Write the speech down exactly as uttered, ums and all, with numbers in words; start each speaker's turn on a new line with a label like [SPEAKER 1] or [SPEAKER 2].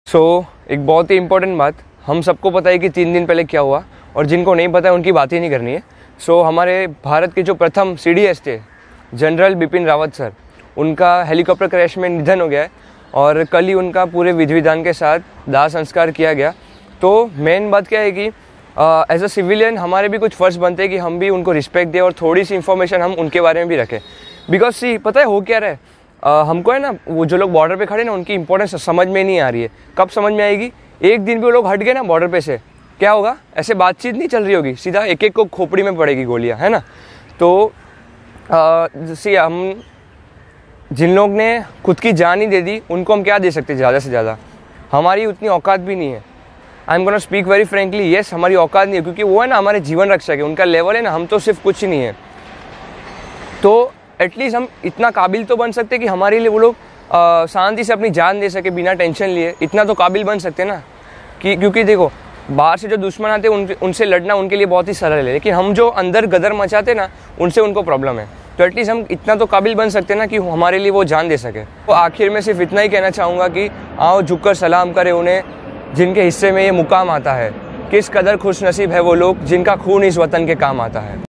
[SPEAKER 1] सो so, एक बहुत ही important बात, हम सबको पता है कि तीन दिन पहले क्या हुआ, और जिनको नहीं पता है उनकी बात ही नहीं करनी है। सो so, हमारे भारत के जो प्रथम सी डी एस थे जनरल बिपिन रावत सर, उनका हेलीकॉप्टर क्रैश में निधन हो गया है और कल ही उनका पूरे विधि विधान के साथ दाह संस्कार किया गया। तो मेन बात क्या है कि एज अ सिविलियन हमारे भी कुछ फ़र्ज़ बनते हैं कि हम भी उनको रिस्पेक्ट दें और थोड़ी सी इन्फॉर्मेशन हम उनके बारे में भी रखें। बिकॉज सी पता है हो क्या रहा है, Uh, हमको है ना, वो जो लोग बॉर्डर पे खड़े ना उनकी इंपॉर्टेंस समझ में नहीं आ रही है। कब समझ में आएगी? एक दिन भी वो लोग हट गए ना बॉर्डर पे से, क्या होगा? ऐसे बातचीत नहीं चल रही होगी, सीधा एक एक को खोपड़ी में पड़ेगी गोलियां, है ना। तो सी हम जिन लोग ने खुद की जान ही दे दी उनको हम क्या दे सकते हैं? ज़्यादा से ज़्यादा हमारी उतनी औकात भी नहीं है। I am gonna speak very frankly, yes हमारी औकात नहीं है, क्योंकि वो है ना हमारे जीवन रक्षक है, उनका लेवल है ना, हम तो सिर्फ कुछ ही नहीं है। तो एटलीस्ट हम इतना काबिल तो बन सकते कि हमारे लिए वो लोग शांति से अपनी जान दे सके बिना टेंशन लिए, इतना तो काबिल बन सकते ना कि, क्योंकि देखो बाहर से जो दुश्मन आते हैं उन, उनसे लड़ना उनके लिए बहुत ही सरल है, लेकिन हम जो अंदर गदर मचाते ना उनसे उनको प्रॉब्लम है। तो एटलीस्ट हम इतना तो काबिल बन सकते ना कि हमारे लिए वो जान दे सके। तो आखिर में सिर्फ इतना ही कहना चाहूँगा कि आओ झुककर सलाम करें उन्हें जिनके हिस्से में ये मुकाम आता है। किस कदर खुश नसीब है वो लोग जिनका खून इस वतन के काम आता है।